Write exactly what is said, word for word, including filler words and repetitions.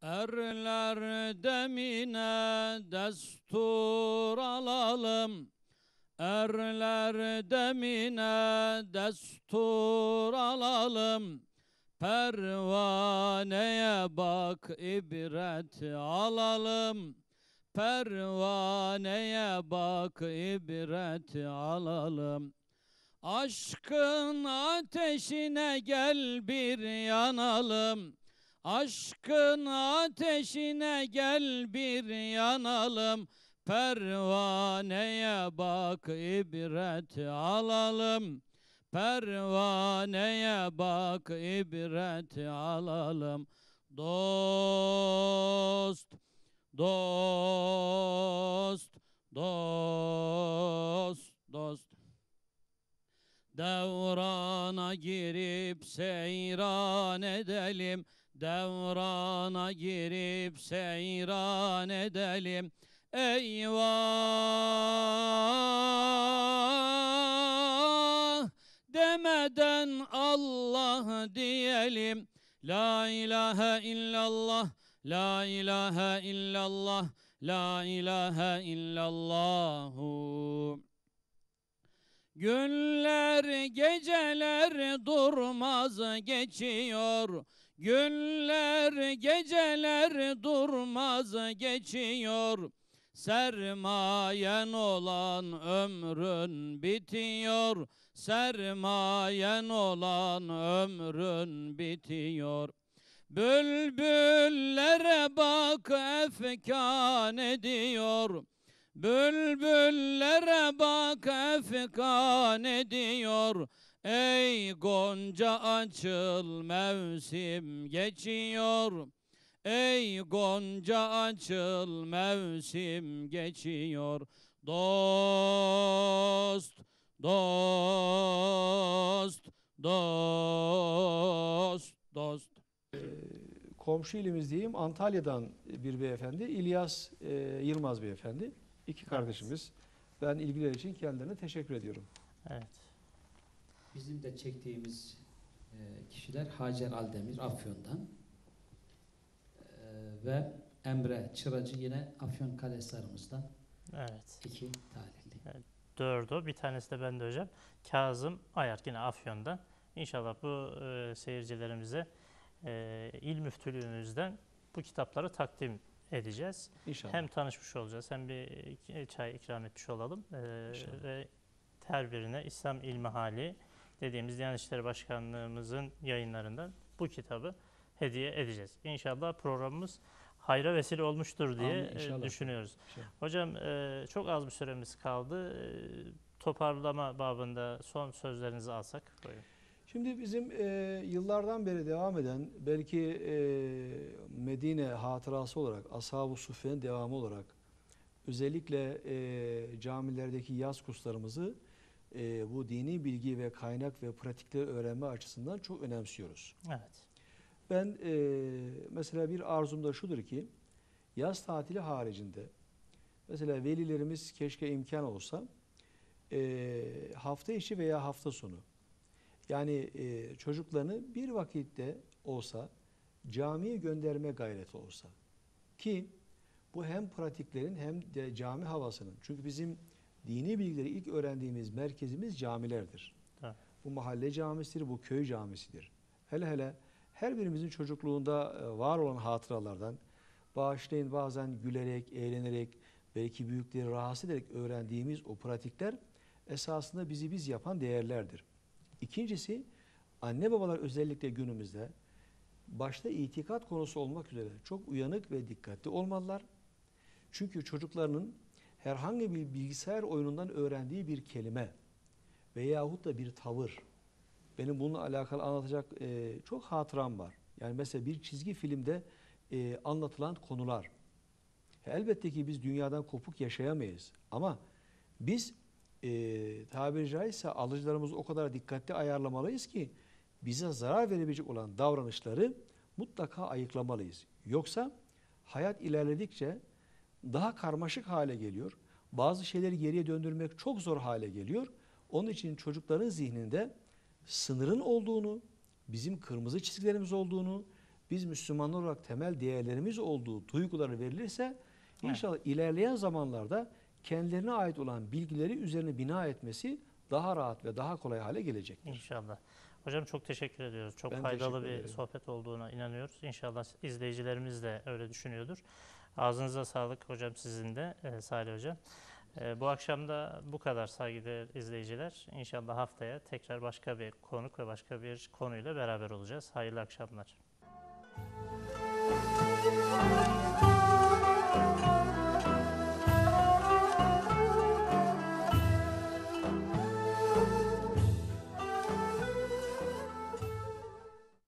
Erler demine destur alalım. Erler demine destur alalım. Pervaneye bak ibret alalım. Pervaneye bak ibret alalım. Aşkın ateşine gel bir yanalım. Aşkın ateşine gel bir yanalım. Pervaneye bak ibret alalım. Pervaneye bak ibret alalım. Dost, dost, dost, dost. Devrana girip seyran edelim. Devrana girip seyran edelim. Eyvah demeden Allah diyelim. La ilahe illallah, la ilahe illallah, la ilahe illallahu. Günler geceler durmaz geçiyor. Günler geceler durmaz geçiyor. Sermayen olan ömrün bitiyor. Sermayen olan ömrün bitiyor. Bülbüllere bak efkan ediyor. Bülbüllere bak efkan ediyor. Ey Gonca açıl mevsim geçiyor. Ey Gonca açıl mevsim geçiyor. Dost, dost, dost, dost. Komşu ilimiz diyeyim, Antalya'dan bir beyefendi, İlyas e, Yılmaz beyefendi. İki kardeşimiz. Ben ilgileri için kendilerine teşekkür ediyorum. Evet. Bizim de çektiğimiz e, kişiler Hacer Aldemir Afyon'dan e, ve Emre Çıracı yine Afyonkarahisar'ımızdan. Evet. İki talihli. Evet. Dördü. Bir tanesi de bende hocam. Kazım Ayart yine Afyon'dan. İnşallah bu e, seyircilerimize e, il müftülüğümüzden bu kitapları takdim edeceğiz. İnşallah. Hem tanışmış olacağız hem bir çay ikram etmiş olalım. E, ve her birine İslam İlmihali dediğimiz Diyanet İşleri Başkanlığımızın yayınlarından bu kitabı hediye edeceğiz. İnşallah programımız hayra vesile olmuştur diye Amin, düşünüyoruz. İnşallah. Hocam e, çok az bir süremiz kaldı. E, toparlama babında son sözlerinizi alsak. Buyurun. Şimdi bizim e, yıllardan beri devam eden, belki e, Medine hatırası olarak, Ashab-ı Suffe'nin devamı olarak özellikle e, camilerdeki yaz kurslarımızı e, bu dini bilgi ve kaynak ve pratikleri öğrenme açısından çok önemsiyoruz. Evet. Ben e, mesela bir arzum da şudur ki, yaz tatili haricinde mesela velilerimiz keşke imkan olsa e, hafta içi veya hafta sonu, yani e, çocuklarını bir vakitte olsa camiye gönderme gayreti olsa ki bu hem pratiklerin hem de cami havasının, çünkü bizim dini bilgileri ilk öğrendiğimiz merkezimiz camilerdir. Evet. Bu mahalle camisidir, bu köy camisidir. Hele hele her birimizin çocukluğunda var olan hatıralardan bağışlayın bazen gülerek, eğlenerek, belki büyükleri rahatsız ederek öğrendiğimiz o pratikler esasında bizi biz yapan değerlerdir. İkincisi, anne babalar özellikle günümüzde başta itikat konusu olmak üzere çok uyanık ve dikkatli olmalılar. Çünkü çocuklarının herhangi bir bilgisayar oyunundan öğrendiği bir kelime veyahut da bir tavır, benim bununla alakalı anlatacak e, çok hatıram var. Yani mesela bir çizgi filmde e, anlatılan konular. Elbette ki biz dünyadan kopuk yaşayamayız ama biz e, tabiri caizse alıcılarımızı o kadar dikkatli ayarlamalıyız ki bize zarar verebilecek olan davranışları mutlaka ayıklamalıyız. Yoksa hayat ilerledikçe daha karmaşık hale geliyor. Bazı şeyleri geriye döndürmek çok zor hale geliyor. Onun için çocukların zihninde sınırın olduğunu, bizim kırmızı çizgilerimiz olduğunu, biz Müslümanlar olarak temel değerlerimiz olduğu duyguları verilirse inşallah ilerleyen zamanlarda kendilerine ait olan bilgileri üzerine bina etmesi daha rahat ve daha kolay hale gelecektir. İnşallah. Hocam çok teşekkür ediyoruz. Çok Ben faydalı teşekkür bir ederim. sohbet olduğuna inanıyoruz. İnşallah izleyicilerimiz de öyle düşünüyordur. Ağzınıza sağlık hocam, sizin de e, Salih Hocam. E, bu akşam da bu kadar saygıdeğer izleyiciler. İnşallah haftaya tekrar başka bir konuk ve başka bir konuyla beraber olacağız. Hayırlı akşamlar.